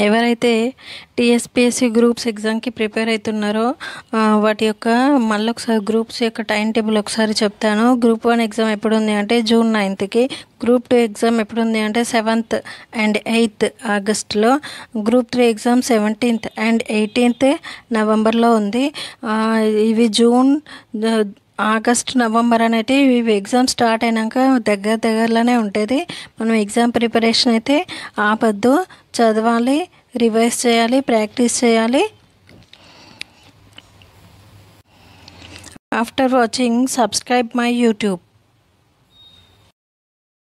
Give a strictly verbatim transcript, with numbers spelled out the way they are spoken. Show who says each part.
Speaker 1: ఎవరైతే TSPSC groups ఎగ్జామ్కి prepare అవుతున్నారో వాటి యొక్క మళ్ళీ ఒకసారి గ్రూప్స్ యొక్క టైం టేబుల్ ఒకసారి చెప్తాను. గ్రూప్ వన్ ఎగ్జామ్ ఎప్పుడు ఉంది అంటే జూన్ నైన్త్కి, గ్రూప్ టూ ఎగ్జామ్ ఎప్పుడు ఉంది అంటే సెవెంత్ అండ్ ఎయిత్ ఆగస్ట్లో, group three exam seventeenth and eighteenth నవంబర్లో ఉంది. ఇవి జూన్, ఆగస్ట్, నవంబర్ అనేటివి ఇవి ఎగ్జామ్ స్టార్ట్ అయినాక దగ్గర దగ్గరలోనే ఉంటుంది. మనం ఎగ్జామ్ ప్రిపరేషన్ అయితే ఆపద్దు, చదవాలి, రివైజ్ చేయాలి, ప్రాక్టీస్ చేయాలి. After watching, subscribe my YouTube.